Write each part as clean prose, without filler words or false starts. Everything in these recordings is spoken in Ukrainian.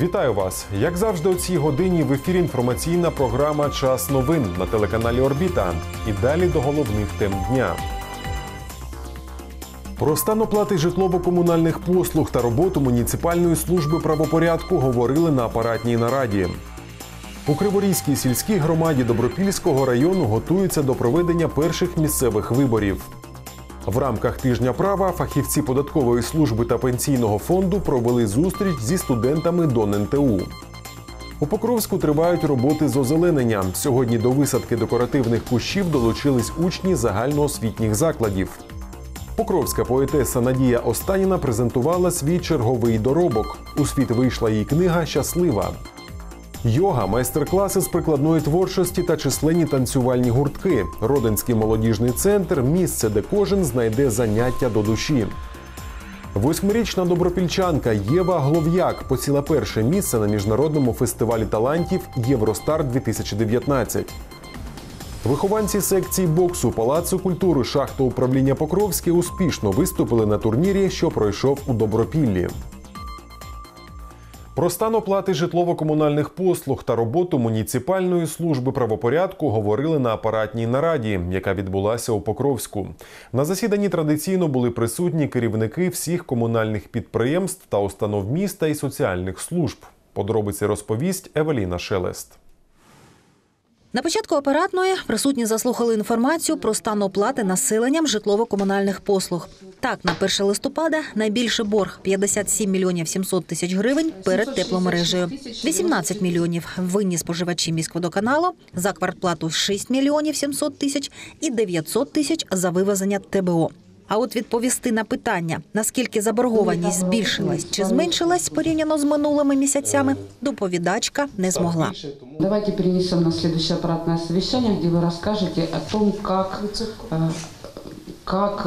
Вітаю вас! Як завжди о цій годині в ефірі інформаційна програма «Час новин» на телеканалі «Орбіта». І далі до головних тем дня. Про стан оплати житлово-комунальних послуг та роботу муніципальної служби правопорядку говорили на апаратній нараді. У Криворізькій сільській громаді Добропільського району готуються до проведення перших місцевих виборів. В рамках тижня права фахівці податкової служби та пенсійного фонду провели зустріч зі студентами ДонНТУ. У Покровську тривають роботи з озеленення. Сьогодні до висадки декоративних кущів долучились учні загальноосвітніх закладів. Покровська поетеса Надія Останіна презентувала свій черговий доробок. У світ вийшла її книга «Щаслива». Йога, майстер-класи з прикладної творчості та численні танцювальні гуртки. Родинський молодіжний центр – місце, де кожен знайде заняття до душі. 8-річна добропільчанка Єва Глов'як посіла перше місце на міжнародному фестивалі талантів «Євростар-2019». Вихованці секції боксу Палацу культури шахтоуправління Покровське успішно виступили на турнірі, що пройшов у Добропіллі. Про стан оплати житлово-комунальних послуг та роботу муніципальної служби правопорядку говорили на апаратній нараді, яка відбулася у Покровську. На засіданні традиційно були присутні керівники всіх комунальних підприємств та установ міста і соціальних служб. Подробиці розповість Евеліна Шелест. На початку апаратної присутні заслухали інформацію про стан оплати населенням житлово-комунальних послуг. Так, на 1 листопада найбільший борг – 57 мільйонів 700 тисяч гривень перед тепломережею. 18 мільйонів винні споживачі міськводоканалу, за квартплату – 6 мільйонів 700 тисяч і 900 тисяч за вивезення ТБО. А от відповісти на питання, наскільки заборгованість збільшилась чи зменшилась порівняно з минулими місяцями, доповідачка не змогла. Давайте перенесем на следующее аппаратное совещание, где вы расскажете о том, как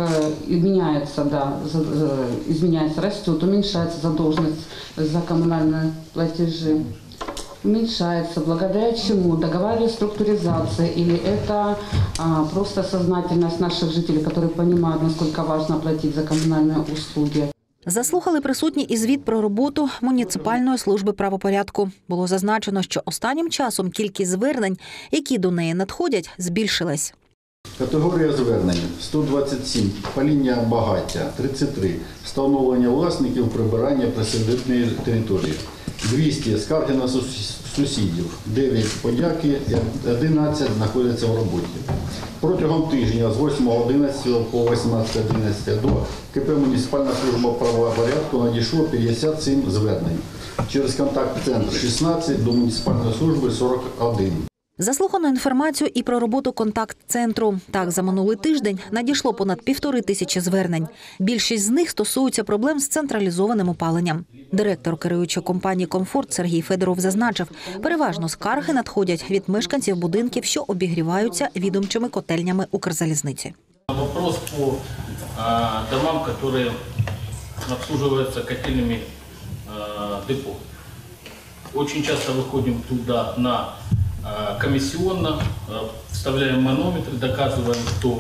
изменяется, растет, уменьшается задолженность за коммунальные платежи. Уменьшается, благодаря чему? Договор реструктуризации или это просто сознательность наших жителей, которые понимают, насколько важно платить за коммунальные услуги. Заслухали присутні і звіт про роботу муніципальної служби правопорядку. Було зазначено, що останнім часом кількість звернень, які до неї надходять, збільшилась. Категорія звернень – 127, паління багаття – 33, встановлення власників прибирання присадибної території. 200 скарги на сусідів, 9 подяки, 11 знаходяться в роботі. Протягом тижня з 8.11 по 18.11 до КП «Муніципальна служба правопорядку» надійшло 57 звернень. Через контакт-центр 16, до муніципальної служби 41. Заслухано інформацію і про роботу контакт-центру. Так, за минулий тиждень надійшло понад 1500 звернень. Більшість з них стосуються проблем з централізованим опаленням. Директор керуючої компанії «Комфорт» Сергій Федоров зазначив, переважно скарги надходять від мешканців будинків, що обігріваються відомчими котельнями Укрзалізниці. Вопрос по домам, які обслуговуються котельнями депо. Очень часто выходим туда на комиссионно, вставляем манометр, доказываем, что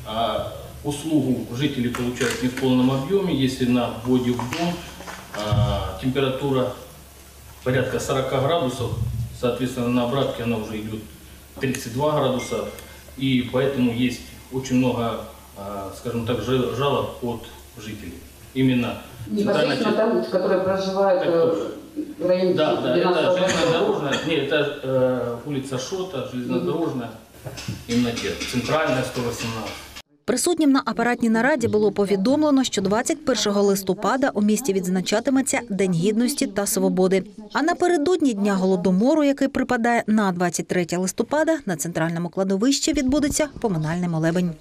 услугу жители получают не в полном объеме. Если на вводе в дом температура порядка 40 градусов, соответственно, на обратке она уже идет 32 градуса, и поэтому есть очень много, скажем так, жалоб от жителей. Именно непосредственно там, которые проживают в районе. Да, это железнодорожная, нет, это улица Шота, железнодорожная, именно центральная 118. Присутнім на апаратній нараді було повідомлено, що 21 листопада у місті відзначатиметься День Гідності та Свободи. А напередодні Дня Голодомору, який припадає на 23 листопада, на центральному кладовищі відбудеться поминальний молебень.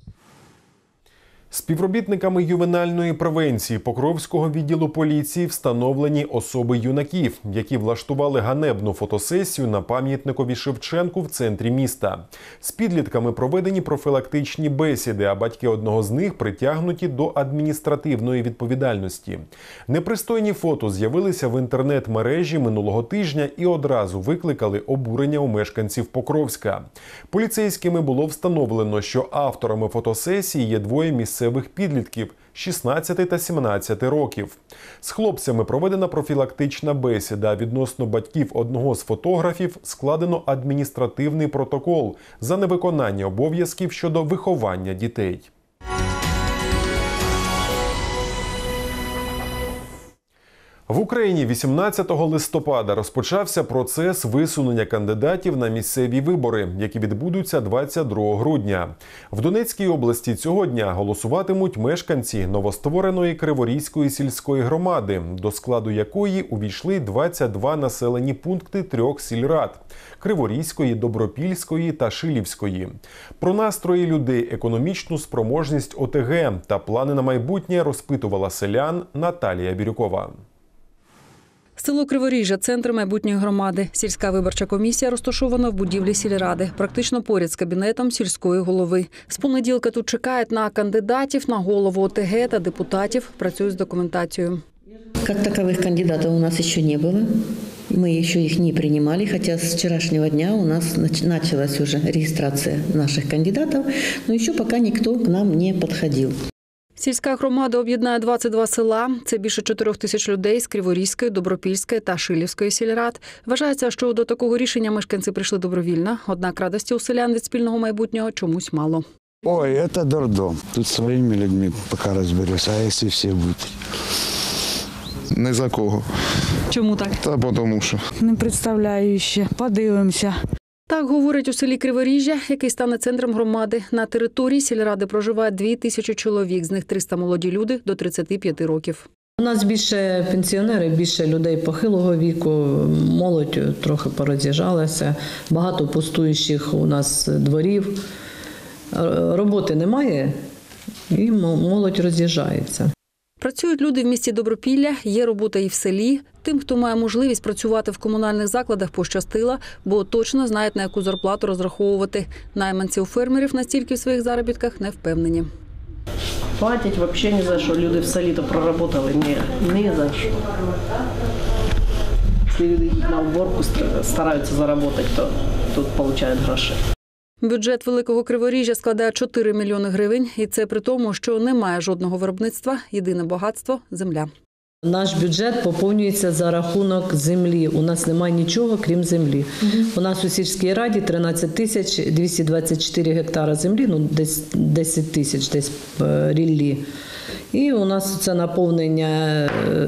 Співробітниками ювенальної превенції Покровського відділу поліції встановлені особи юнаків, які влаштували ганебну фотосесію на пам'ятникові Шевченку в центрі міста. З підлітками проведені профілактичні бесіди, а батьки одного з них притягнуті до адміністративної відповідальності. Непристойні фото з'явилися в інтернет-мережі минулого тижня і одразу викликали обурення у мешканців Покровська. Поліцейськими було встановлено, що авторами фотосесії є двоє місцевих підлітків, 16 та 17 років. З хлопцями проведена профілактична бесіда. Відносно батьків одного з фотографів складено адміністративний протокол за невиконання обов'язків щодо виховання дітей. В Україні 18 листопада розпочався процес висунення кандидатів на місцеві вибори, які відбудуться 22 грудня. В Донецькій області цього дня голосуватимуть мешканці новоствореної Криворізької сільської громади, до складу якої увійшли 22 населені пункти 3 сільрад – Криворізької, Добропільської та Шилівської. Про настрої людей, економічну спроможність ОТГ та плани на майбутнє розпитувала селян Наталія Бірюкова. Село Криворіжжя – центр майбутньої громади. Сільська виборча комісія розташована в будівлі сільради, практично поряд з кабінетом сільської голови. З понеділка тут чекають на кандидатів, на голову ОТГ та депутатів, працюють з документацією. Как таковых кандидатов у нас еще не было. Мы еще их не принимали, хотя с вчерашнего дня у нас началась уже регистрация наших кандидатов, но еще пока никто к нам не подходил. Сільська громада об'єднає 22 села. Це більше 4 тисяч людей з Криворізької, Добропільської та Шилівської сільрад. Вважається, що до такого рішення мешканці прийшли добровільно. Однак радості у селян від спільного майбутнього чомусь мало. Ой, это дурдом. Тут своими людьми пока разберусь, а если все будут? Не за кого. Чому так? Та тому що. Не представляю ще. Подивимося. Так говорять у селі Криворіжжя, який стане центром громади. На території сільради проживає 2000 чоловік, з них 300 молоді люди до 35 років. У нас більше пенсіонерів, більше людей похилого віку, молодь трохи пороз'їжджалася, багато пустуючих у нас дворів. Роботи немає і молодь роз'їжджається. Працюють люди в місті Добропілля, є робота і в селі. Тим, хто має можливість працювати в комунальних закладах, пощастило, бо точно знають, на яку зарплату розраховувати. Найманці у фермерів настільки в своїх заробітках не впевнені. Платять взагалі ні за що. Люди в селі то проработали ні за що. Якщо люди йдуть на уборку, стараються заробити, то тут отримують гроші. Бюджет Великого Криворіжжя складає 4 мільйони гривень. І це при тому, що немає жодного виробництва. Єдине багатство – земля. Наш бюджет поповнюється за рахунок землі. У нас немає нічого, крім землі. У нас у сільській раді 13 тисяч 224 гектара землі, десь 10 тисяч, десь ріллі. І у нас це наповнення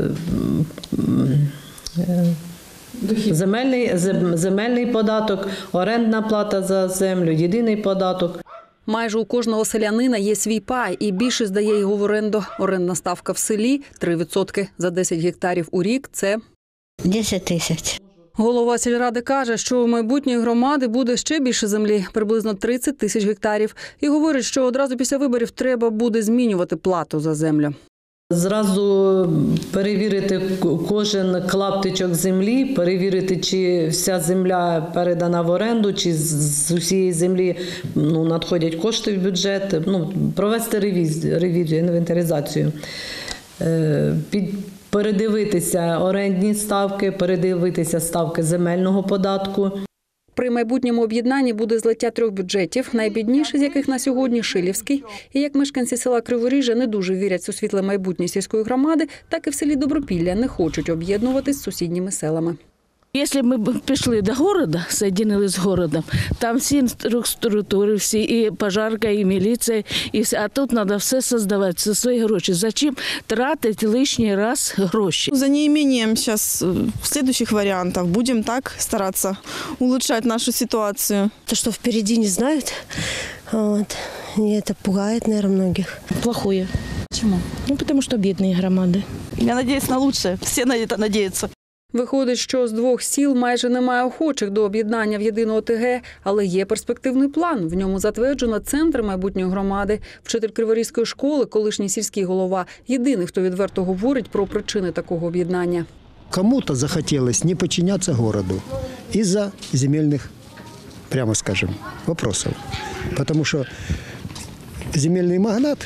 земельний податок, орендна плата за землю, єдиний податок. Майже у кожного селянина є свій пай, і більше здає його в оренду. Орендна ставка в селі – 3%. За 10 гектарів у рік – це 10 тисяч. Голова сільради каже, що у майбутньої громади буде ще більше землі – приблизно 30 тисяч гектарів. І говорить, що одразу після виборів треба буде змінювати плату за землю. Зразу перевірити кожен клаптичок землі, перевірити, чи вся земля передана в оренду, чи з усієї землі надходять кошти в бюджет, провести ревізію, інвентаризацію, передивитися орендні ставки, передивитися ставки земельного податку. При майбутньому об'єднанні буде злиття 3 бюджетів, найбідніший з яких на сьогодні – Шилівський. І як мешканці села Криворіжжя не дуже вірять у світле майбутнє сільської громади, так і в селі Добропілля не хочуть об'єднуватись з сусідніми селами. Якщо б ми пішли до міста, соєдинили з містом, там всі структури, всі, і пожарка, і міліція, і все. А тут треба все створювати за свої гроші. Зачем тратити лишній раз гроші? За неимением сейчас следующих вариантов будем так стараться улучшать нашу ситуацию. То, что впереди, не знают, и это пугает, наверное, многих. Плохое. Почему? Потому что бедные громады. Я надеюсь на лучшее. Все на это надеются. Виходить, що з 2 сіл майже немає охочих до об'єднання в єдину ОТГ, але є перспективний план. В ньому затверджено центр майбутньої громади. Вчитель Криворізької школи, колишній сільський голова, єдиний, хто відверто говорить про причини такого об'єднання. Кому-то захотелось не подчиняться городу из-за земельных, прямо скажем, вопросов. Потому что земельный магнат,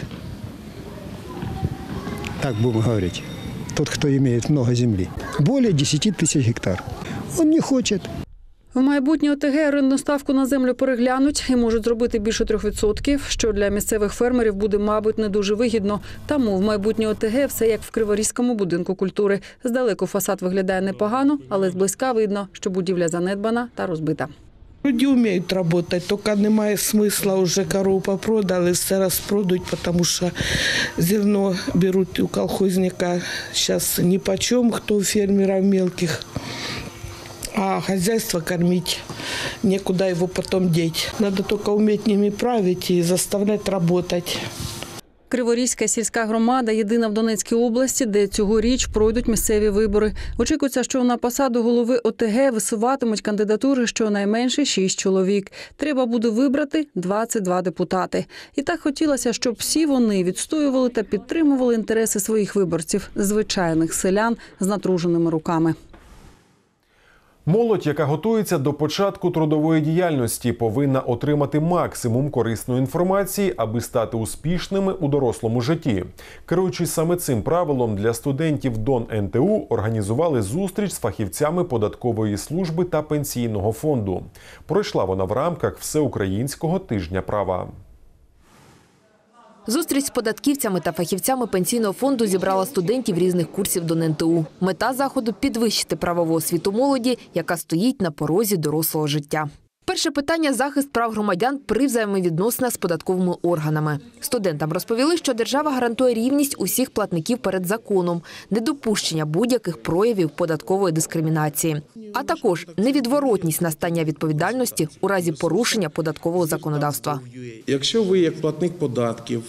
так будем говорить, тот, кто имеет много земли, более 10 тысяч гектар. Он не хочет. В майбутнє ОТГ орендну ставку на землю переглянуть і можуть зробити більше 3%, що для місцевих фермерів буде, мабуть, не дуже вигідно. Тому в майбутнє ОТГ все як в Криворізькому будинку культури. Здалеку фасад виглядає непогано, але зблизька видно, що будівля занедбана та розбита. Люди вміють працювати, тільки немає смисла, вже корову попродали, все розпродуть, тому що зерно беруть у колхозника зараз ні по чому, хто у фермерів мелких. А хозяйство кормить, некуда его потом деть. Надо только уметь ними править и заставлять работать. Криворізька сільська громада – єдина в Донецькій області, де цьогоріч пройдуть місцеві вибори. Очікується, що на посаду голови ОТГ висуватимуть кандидатури щонайменше 6 чоловік. Треба буде вибрати 22 депутати. І так хотілося, щоб всі вони відстоювали та підтримували інтереси своїх виборців – звичайних селян з натруженими руками. Молодь, яка готується до початку трудової діяльності, повинна отримати максимум корисної інформації, аби стати успішними у дорослому житті. Керуючись саме цим правилом, для студентів ДонНТУ організували зустріч з фахівцями податкової служби та пенсійного фонду. Пройшла вона в рамках Всеукраїнського тижня права. Зустріч з податківцями та фахівцями пенсійного фонду зібрала студентів різних курсів ДонНТУ. Мета заходу – підвищити правову освіту молоді, яка стоїть на порозі дорослого життя. Перше питання – захист прав громадян при взаємовідносинах з податковими органами. Студентам розповіли, що держава гарантує рівність усіх платників перед законом, недопущення будь-яких проявів податкової дискримінації, а також невідворотність настання відповідальності у разі порушення податкового законодавства. Якщо ви як платник податків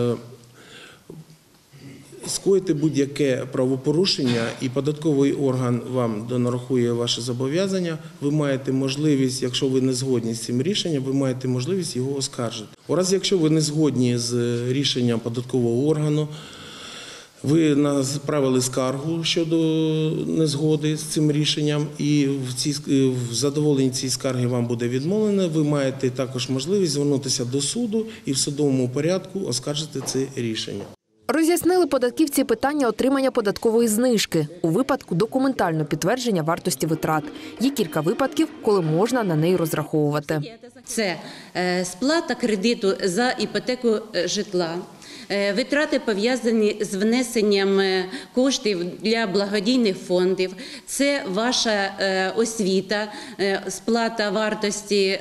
скоїте будь-яке правопорушення і податковий орган вам донарахує ваше зобов'язання, ви маєте можливість, якщо ви не згодні з цим рішенням, ви маєте можливість його оскаржити. У разі, якщо ви не згодні з рішенням податкового органу, ви направили скаргу щодо незгоди з цим рішенням, і в задоволенні цієї скарги вам буде відмовлено. Ви маєте також можливість звернутися до суду і в судовому порядку оскаржити це рішення. Роз'яснили податківці питання отримання податкової знижки у випадку документального підтвердження вартості витрат. Є кілька випадків, коли можна на неї розраховувати. Це сплата кредиту за іпотеку житла, витрати, пов'язані з внесенням коштів для благодійних фондів, це ваша освіта, сплата вартості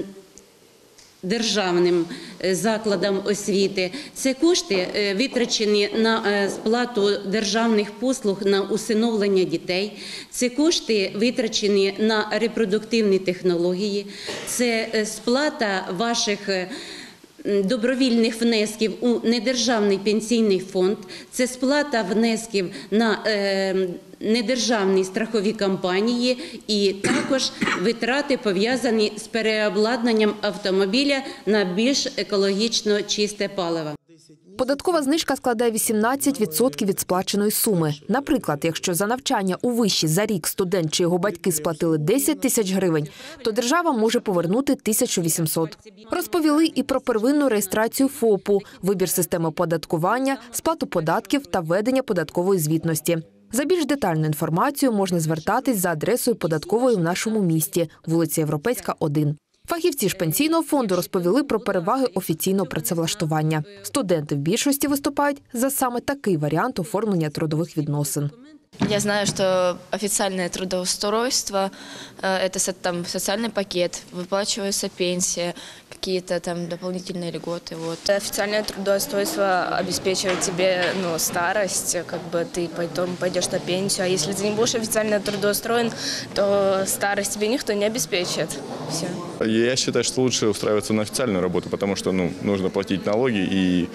державним закладам освіти. Це кошти, витрачені на сплату державних послуг на усиновлення дітей. Це кошти, витрачені на репродуктивні технології. Це сплата ваших добровільних внесків у недержавний пенсійний фонд. Це сплата внесків на недержавні страхові компанії і також витрати, пов'язані з переобладнанням автомобіля на більш екологічно чисте паливо. Податкова знижка складає 18% від сплаченої суми. Наприклад, якщо за навчання у виші за рік студент чи його батьки сплатили 10 тисяч гривень, то держава може повернути 1800. Розповіли і про первинну реєстрацію ФОПу, вибір системи оподаткування, сплату податків та ведення податкової звітності. За більш детальну інформацію можна звертатись за адресою податкової в нашому місті, вулиця Європейська, 1. Фахівці ж пенсійного фонду розповіли про переваги офіційного працевлаштування. Студенти в більшості виступають за саме такий варіант оформлення трудових відносин. Я знаю, что официальное трудоустройство – это там социальный пакет, выплачивается пенсия, какие-то там дополнительные льготы. Вот. Официальное трудоустройство обеспечивает тебе старость, как бы ты потом пойдешь на пенсию, а если ты не будешь официально трудоустроен, то старость тебе никто не обеспечит. Все. Я считаю, что лучше устраиваться на официальную работу, потому что нужно платить налоги и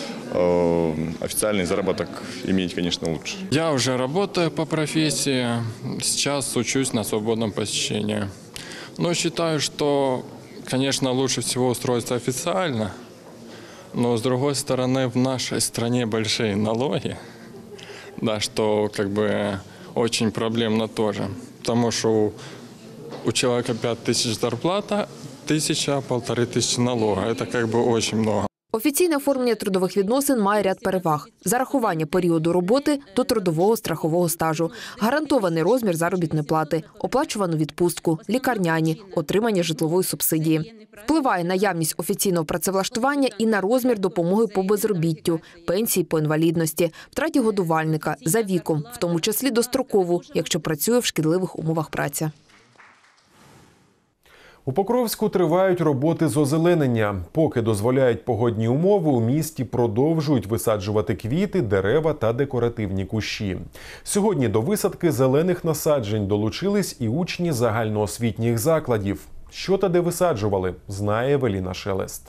официальный заработок иметь, конечно, лучше. Я уже работаю по профессии, сейчас учусь на свободном посещении. Но считаю, что, конечно, лучше всего устроиться официально, но, с другой стороны, в нашей стране большие налоги, да, что как бы очень проблемно тоже, потому что у человека 5000 зарплата, 1000-1500 налога, это как бы очень много. Офіційне оформлення трудових відносин має ряд переваг. Зарахування періоду роботи до трудового страхового стажу, гарантований розмір заробітної плати, оплачувану відпустку, лікарняні, отримання житлової субсидії. Впливає наявність офіційного працевлаштування і на розмір допомоги по безробіттю, пенсії по інвалідності, втраті годувальника, за віком, в тому числі дострокову, якщо працює в шкідливих умовах праці. У Покровську тривають роботи з озеленення. Поки дозволяють погодні умови, у місті продовжують висаджувати квіти, дерева та декоративні кущі. Сьогодні до висадки зелених насаджень долучились і учні загальноосвітніх закладів. Що та де висаджували, знає Евеліна Шелест.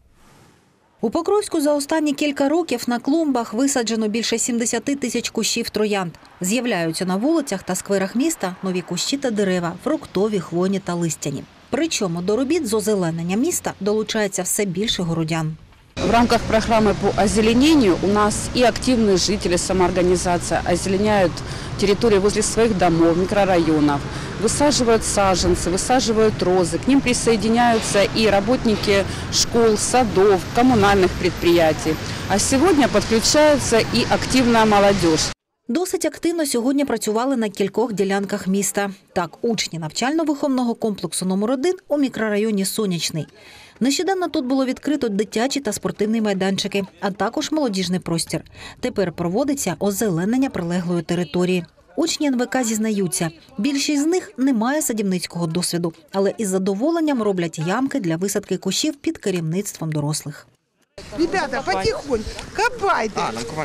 У Покровську за останні кілька років на клумбах висаджено більше 70 тисяч кущів троянд. З'являються на вулицях та скверах міста нові кущі та дерева – фруктові, хвойні та листяні. Причому до робіт з озеленення міста долучається все більше городян. В рамках программы по озеленению у нас и активные жители, самоорганизация озеленяют территории возле своих домов, микрорайонов, высаживают саженцы, высаживают розы. К ним присоединяются и работники школ, садов, коммунальных предприятий. А сегодня подключается и активная молодежь. Досить активно сьогодні працювали на кількох ділянках міста. Так, учні навчально-виховного комплексу номер 1 у мікрорайоні Сонячний. Нещодавно тут було відкрито дитячі та спортивні майданчики, а також молодіжний простір. Тепер проводиться озеленення прилеглої території. Учні НВК зізнаються, більшість з них не має садівницького досвіду, але із задоволенням роблять ямки для висадки кущів під керівництвом дорослих. Ребята, потихоньку, копайте.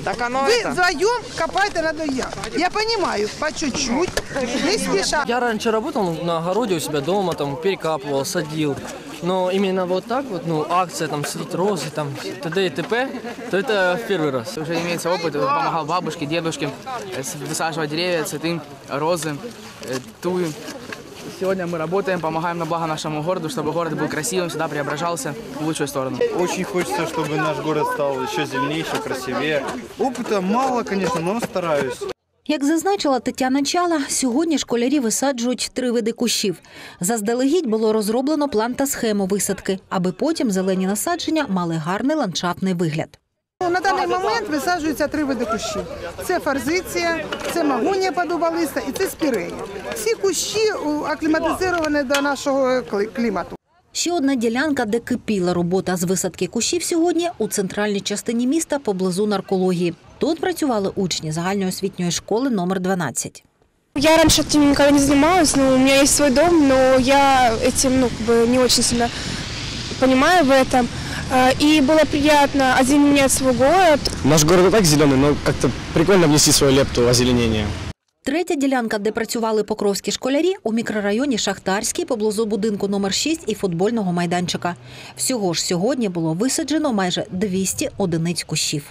Вы вдвоем копайте на одной яме. Я понимаю, по чуть-чуть, не спеша. Я раньше работал на огороде у себя дома, там перекапывал, садил. Но именно вот так вот, акция, там, садить розы, там, т.д. и т.п., то это в первый раз. Уже имеется опыт, помогал бабушке, дедушке высаживать деревья, цветы, розы, туи. Сегодня мы работаем, помогаем на благо нашему городу, чтобы город был красивым, всегда преображался в лучшую сторону. Очень хочется, чтобы наш город стал еще зеленее, еще красивее. Опыта мало, конечно, но стараюсь. Як зазначила Тетяна Чала, сьогодні школярі висаджують 3 види кущів. Заздалегідь було розроблено план та схему висадки, аби потім зелені насадження мали гарний ландшафтний вигляд. На даний момент висаджуються 3 види кущів. Це форзиція, це магонія подуболиста і це спірея. Всі кущі акліматизовані до нашого клімату. Ще одна ділянка, де кипіла робота з висадки кущів сьогодні, у центральній частині міста поблизу наркології. Тут працювали учні загальноосвітньої школи номер 12. Я раньше этим никогда не занималась, но у меня есть свой дом, но я этим не очень сильно понимаю в этом. И было приятно озеленять свой город. Наш город и так зеленый, но как-то прикольно внести свою лепту озеленения. Третя ділянка, де працювали покровські школярі, у мікрорайоні Шахтарський, поблизу будинку номер 6 і футбольного майданчика. Всього ж сьогодні було висаджено майже 200 одиниць кущів.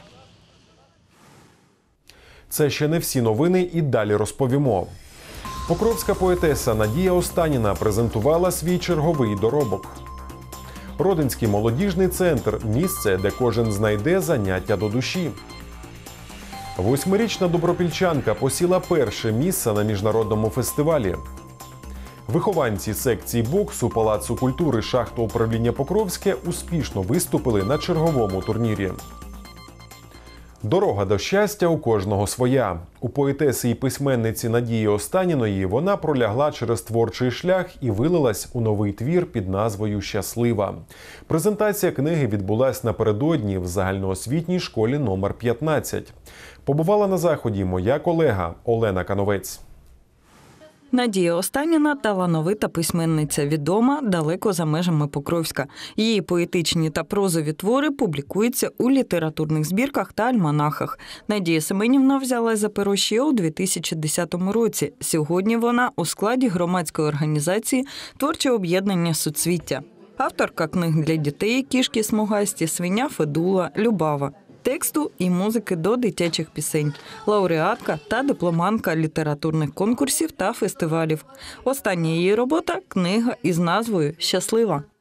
Це ще не всі новини, і далі розповімо. Покровська поетеса Надія Останіна презентувала свій черговий доробок. Родинський молодіжний центр – місце, де кожен знайде заняття до душі. 8-річна добропільчанка посіла перше місце на міжнародному фестивалі. Вихованці секції боксу Палацу культури шахтоуправління Покровське успішно виступили на черговому турнірі. Дорога до щастя у кожного своя. У поетеси і письменниці Надії Останіної вона пролягла через творчий шлях і вилилась у новий твір під назвою «Щаслива». Презентація книги відбулась напередодні в загальноосвітній школі номер 15. Побувала на заході моя колега Олена Кановець. Надія Останіна – талановита письменниця, відома далеко за межами Покровська. Її поетичні та прозові твори публікуються у літературних збірках та альманахах. Надія Семенівна взялась за перо ще у 2010 році. Сьогодні вона у складі громадської організації «Творче об'єднання Суцвіття». Авторка книг для дітей «Кішки смугасті», «Свиня Федула», «Любава». Тексту і музики до дитячих пісень, лауреатка та дипломантка літературних конкурсів та фестивалів. Остання її робота – книга із назвою «Щаслива».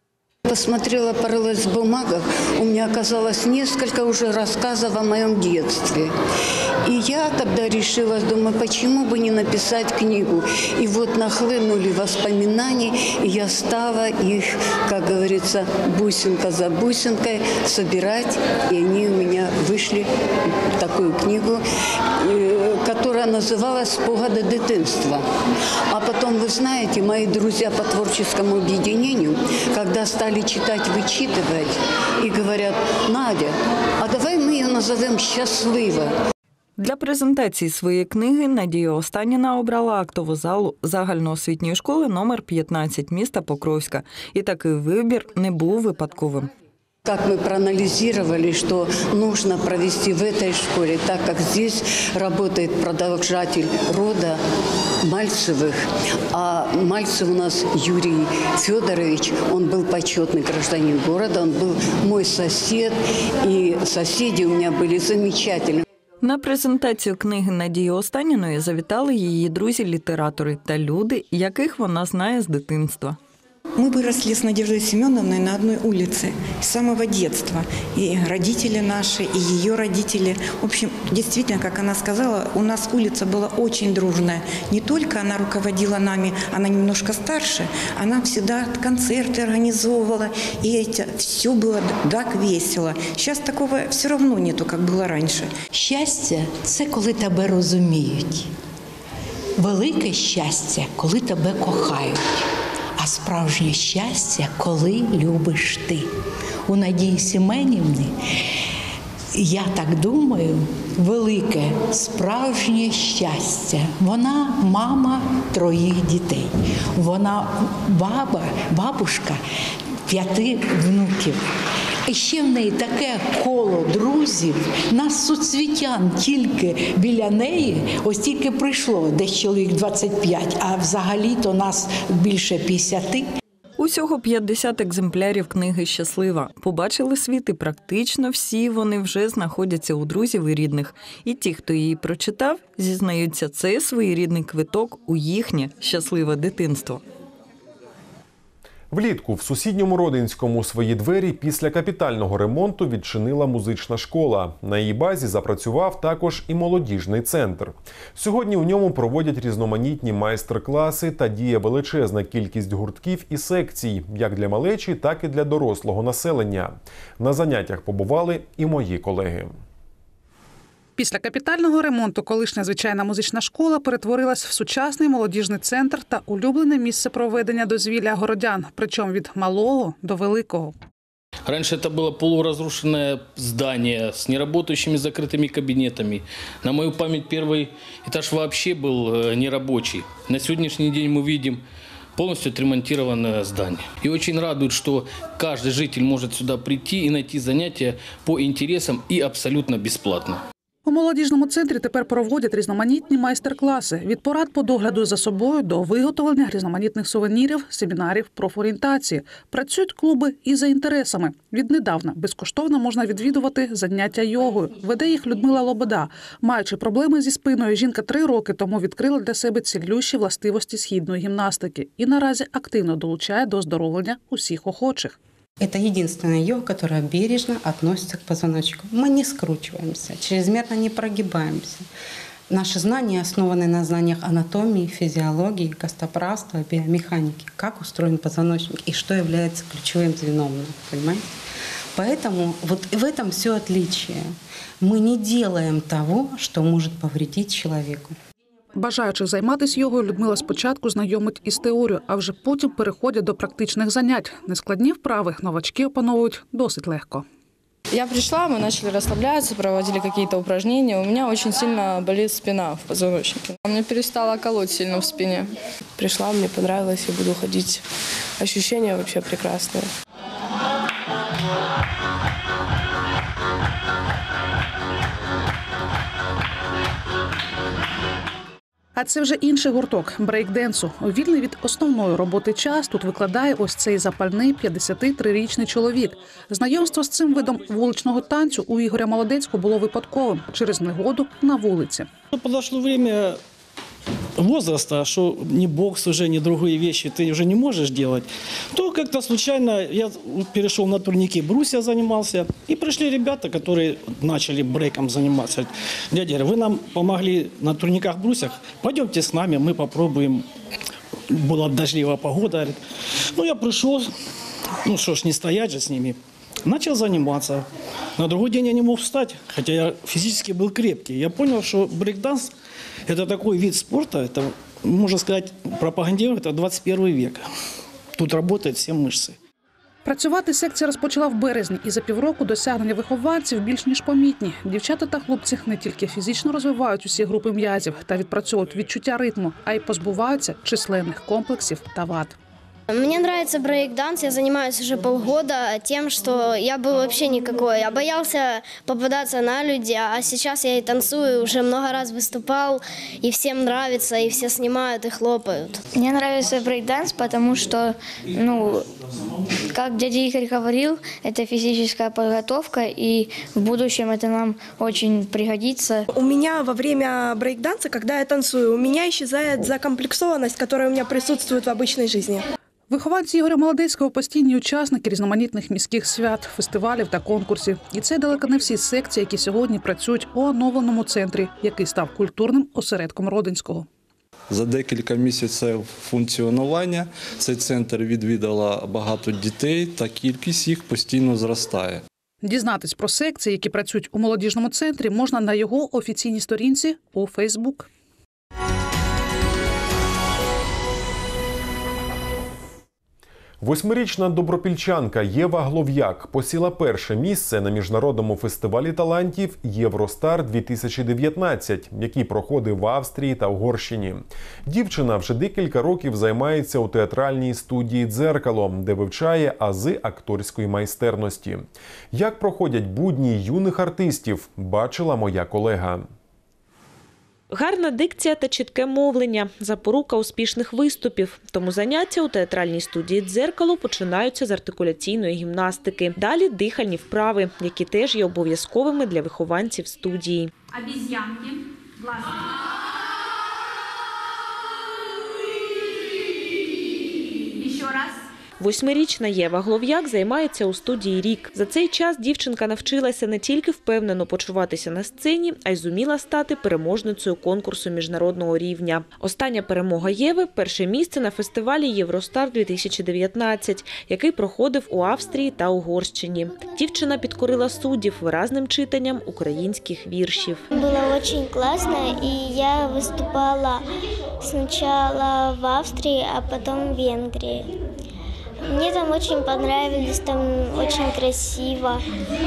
Посмотрела, порылась в бумагах, у меня оказалось несколько уже рассказов о моем детстве. И я тогда решила, думаю, почему бы не написать книгу. И вот нахлынули воспоминания, и я стала их, как говорится, бусинка за бусинкой собирать. И они у меня вышли в такую книгу, которая называлась «Спогади дитинства». А потом, вы знаете, мои друзья по творческому объединению, когда стали читать, вычитывать, и говорят: Надя, а давай мы ее назовем «Щаслива». Для презентації своєї книги Надія Останіна обрала актову залу загальноосвітньої школи номер 15 міста Покровська. І такий вибір не був випадковим. Как мы проанализировали, что нужно провести в этой школе, так как здесь работает продолжатель рода Мальцевых. А Мальцев у нас Юрий Федорович, он был почетный гражданин города, он был мой сосед, и соседи у меня были замечательные. На презентацію книги Надії Останіної завітали її друзі-літератори та люди, яких вона знає з дитинства. Мы выросли с Надеждой Семеновной на одной улице с самого детства. И родители наши, и ее родители. В общем, действительно, как она сказала, у нас улица была очень дружная. Не только она руководила нами, она немножко старше, она всегда концерты организовывала. И это все было так весело. Сейчас такого все равно нету, как было раньше. Щастя – це коли тебе розуміють. Велике щастя – коли тебе кохають. А справжнє щастя, коли любиш ти. У Надії Семенівни, я так думаю, велике справжнє щастя. Вона мама 3 дітей. Вона бабушка 5 внуків. І ще в неї таке коло друзів, нас соцвітян тільки біля неї, ось тільки прийшло десь чоловік 25, а взагалі-то нас більше 50. Усього 50 екземплярів книги «Щаслива». Побачили світ, і практично всі вони вже знаходяться у друзів і рідних. І ті, хто її прочитав, зізнаються, це своєрідний квиток у їхнє щасливе дитинство. Влітку в сусідньому Родинському свої двері після капітального ремонту відчинила музична школа. На її базі запрацював також і молодіжний центр. Сьогодні у ньому проводять різноманітні майстер-класи та діє величезна кількість гуртків і секцій, як для малечі, так і для дорослого населення. На заняттях побували і мої колеги. Після капітального ремонту колишня звичайна музична школа перетворилась в сучасний молодіжний центр та улюблене місце проведення дозвілля городян, причому від малого до великого. Раньше это было полуразрушенное здание с неработающими закрытыми кабинетами. На мою память первый этаж вообще был нерабочий. На сегодняшний день мы видим полностью отремонтированное здание. И очень радует, что каждый житель может сюда прийти и найти занятия по интересам и абсолютно бесплатно. У молодіжному центрі тепер проводять різноманітні майстер-класи. Від порад по догляду за собою до виготовлення різноманітних сувенірів, семінарів, профорієнтації. Працюють клуби і за інтересами. Віднедавна безкоштовно можна відвідувати заняття йогою. Веде їх Людмила Лобода. Маючи проблеми зі спиною, жінка 3 роки тому відкрила для себе цілющі властивості східної гімнастики. І наразі активно долучає до оздоровлення усіх охочих. Это единственная йога, которая бережно относится к позвоночнику. Мы не скручиваемся, чрезмерно не прогибаемся. Наши знания основаны на знаниях анатомии, физиологии, костоправства, биомеханики, как устроен позвоночник и что является ключевым звеном, понимаете? Поэтому вот в этом все отличие. Мы не делаем того, что может повредить человеку. Бажаючих займатися йогою Людмила спочатку знайомить із теорією, а вже потім переходять до практичних занять. Нескладні вправи новачки опановують досить легко. Я пришла, мы начали расслабляться, проводили какие-то упражнения. У меня очень сильно болит спина в позвоночнике. Мне перестало колоть сильно в спине. Пришла, мне понравилось, я буду ходить. Ощущения вообще прекрасные. А це вже інший гурток – брейк-денсу. У вільний від основної роботи час тут викладає ось цей запальний 53-річний чоловік. Знайомство з цим видом вуличного танцю у Ігоря Молодецького було випадковим через негоду на вулиці. Подошло время возраста, что ни бокс уже, ни другие вещи ты уже не можешь делать, то как-то случайно я перешел на турники, брусья занимался, и пришли ребята, которые начали брейком заниматься. Дядя, вы нам помогли на турниках, брусьях, пойдемте с нами, мы попробуем. Была дождливая погода. Говорит. Ну, я пришел, ну что ж, не стоять же с ними. Начал заниматься. На другой день я не мог встать, хотя я физически был крепкий. Я понял, что брейкданс – это такой вид спорта, это, можно сказать, пропагандирует это 21 век. Тут работают все мышцы. Працювати секція розпочала в березні, і за півроку досягнення вихованців більш ніж помітні. Дівчата та хлопці не тільки фізично розвивають усі групи м'язів та відпрацьовують відчуття ритму, а й позбуваються численних комплексів та вад. Мне нравится брейк-данс, я занимаюсь уже полгода тем, что я был вообще никакой. Я боялся попадаться на люди, а сейчас я и танцую, уже много раз выступал, и всем нравится, и все снимают и хлопают. Мне нравится брейк-данс, потому что, как дядя Игорь говорил, это физическая подготовка, и в будущем это нам очень пригодится. У меня во время брейк-данса, когда я танцую, у меня исчезает закомплексованность, которая у меня присутствует в обычной жизни. Вихованці Ігоря Молодецького – постійні учасники різноманітних міських свят, фестивалів та конкурсів. І це далеко не всі секції, які сьогодні працюють у оновленому центрі, який став культурним осередком Родинського. За декілька місяців функціонування цей центр відвідало багато дітей, та кількість їх постійно зростає. Дізнатись про секції, які працюють у молодіжному центрі, можна на його офіційній сторінці у Фейсбук. Восьмирічна добропільчанка Єва Глов'як посіла перше місце на міжнародному фестивалі талантів «Євростар-2019», який проходив в Австрії та Угорщині. Дівчина вже декілька років займається у театральній студії «Дзеркало», де вивчає ази акторської майстерності. Як проходять будні юних артистів, бачила моя колега. Гарна дикція та чітке мовлення – запорука успішних виступів. Тому заняття у театральній студії «Дзеркало» починаються з артикуляційної гімнастики. Далі – дихальні вправи, які теж є обов'язковими для вихованців студії. Обезьянки, глазки. Ще раз. Восьмирічна Єва Глов'як займається у студії рік. За цей час дівчинка навчилася не тільки впевнено почуватися на сцені, а й зуміла стати переможницею конкурсу міжнародного рівня. Остання перемога Єви – перше місце на фестивалі «Євростар-2019», який проходив у Австрії та Угорщині. Дівчина підкорила суддів виразним читанням українських віршів. Було дуже класно, і я виступала спочатку в Австрії, а потім в Венгрії. Мне там очень понравилось, там очень красиво,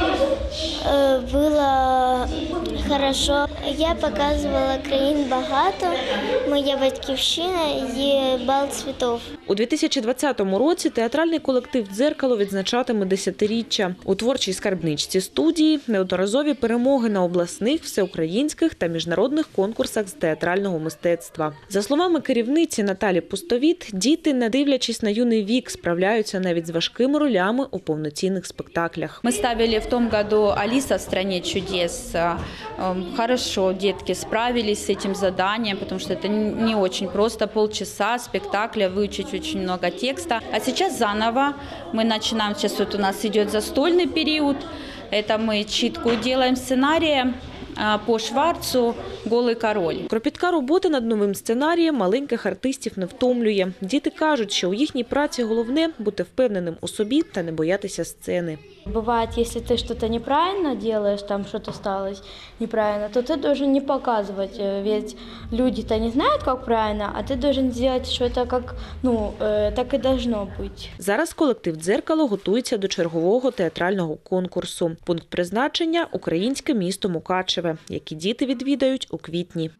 было хорошо. Я показывала країн багато, моя батьківщина є бал цвітів. У 2020 році театральний колектив «Дзеркало» відзначатиме 10-річчя. У творчій скарбничці студії неодноразові перемоги на обласних, всеукраїнських та міжнародних конкурсах з театрального мистецтва. За словами керівниці Наталі Пустовіт, діти, не дивлячись на юний вік, справляються навіть з важкими ролями у повноцінних спектаклях. Ми ставили в тому году «Алиса в стране чудес». Хорошо детки справились с этим заданием, потому что это не очень просто полчаса спектакля выучить очень много текста. А сейчас заново мы начинаем, сейчас вот у нас идет застольный период, это мы читку делаем сценария по Шварцу «Голий король». Кропітка робота над новим сценарієм маленьких артистів не втомлює. Діти кажуть, що у їхній праці головне – бути впевненим у собі та не боятися сцени. Бывает, если ты что-то неправильно делаешь, там что-то сталось неправильно, то ты должен не показывать, ведь люди-то не знают, как правильно, а ты должен сделать, что это как, так и должно быть. Зараз колектив «Дзеркало» готується до чергового театрального конкурсу. Пункт призначення – українське місто Мукачеве, який діти відвідають у квітні.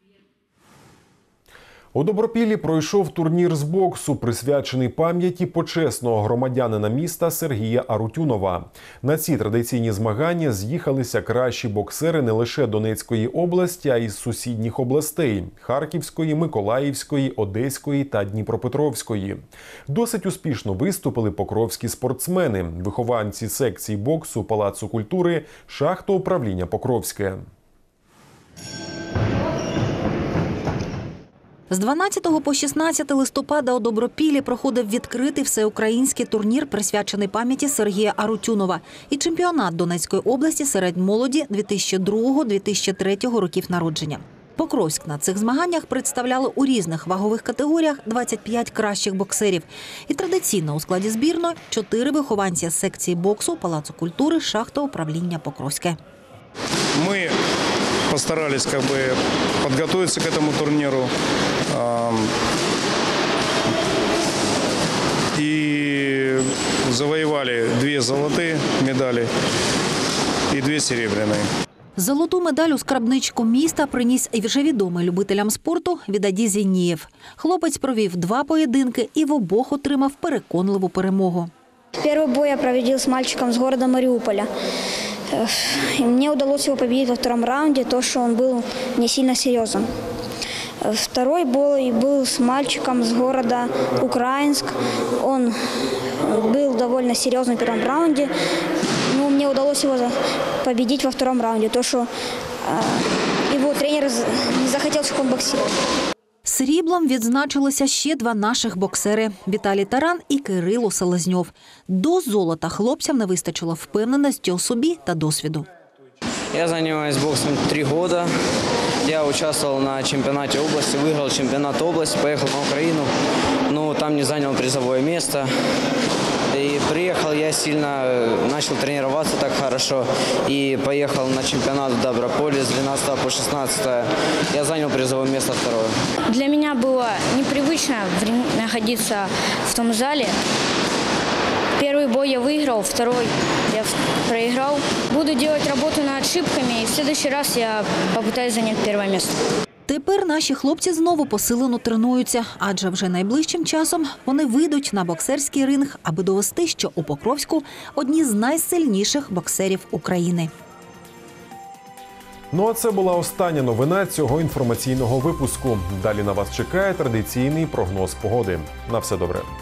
У Добропіллі пройшов турнір з боксу, присвячений пам'яті почесного громадянина міста Сергія Арутюнова. На ці традиційні змагання з'їхалися кращі боксери не лише Донецької області, а й з сусідніх областей – Харківської, Миколаївської, Одеської та Дніпропетровської. Досить успішно виступили покровські спортсмени, вихованці секції боксу Палацу культури шахтоуправління Покровське. З 12 по 16 листопада у Добропіллі проходив відкритий всеукраїнський турнір, присвячений пам'яті Сергія Арутюнова, і чемпіонат Донецької області серед молоді 2002-2003 років народження. Покровськ на цих змаганнях представляли у різних вагових категоріях 25 кращих боксерів. І традиційно у складі збірної 4 вихованці з секції боксу Палацу культури шахтоуправління Покровське. Мы постарались подготовиться к этому турниру и завоевали 2 золотые медали и 2 серебряные. Золоту медаль у скарбничку міста приніс і вже відомий любителям спорту Відаді Зінієв. Хлопець провів 2 поєдинки і в обох отримав переконливу перемогу. Первый бой я проводил с мальчиком с города Мариуполя. И мне удалось его победить во втором раунде, то, что он был не сильно серьезным. Второй бой был с мальчиком с города Украинск. Он был довольно серьезным в первом раунде, но мне удалось его победить во втором раунде, то, что его тренер не захотел, чтобы он боксировал. Сріблом відзначилися ще 2 наших боксери – Віталій Таран і Кирило Селезньов. До золота хлопцям не вистачило впевненості у собі та досвіду. Я занимаюсь боксом 3 года. Я участвовал на чемпионате области, выиграл чемпионат области, поехал на Украину, но там не занял призовое место. И приехал я сильно, начал тренироваться так хорошо и поехал на чемпионат в Доброполе с 12 по 16. Я занял призовое место 2. Для меня было непривычно находиться в том зале. Первый бой я выиграл, второй я проиграл. Буду делать работу над ошибками, и в следующий раз я попытаюсь занять 1 место. Тепер наші хлопці знову посилено тренуються, адже вже найближчим часом вони вийдуть на боксерський ринг, аби довести, що у Покровську одні з найсильніших боксерів України. Ну а це була остання новина цього інформаційного випуску. Далі на вас чекає традиційний прогноз погоди. На все добре.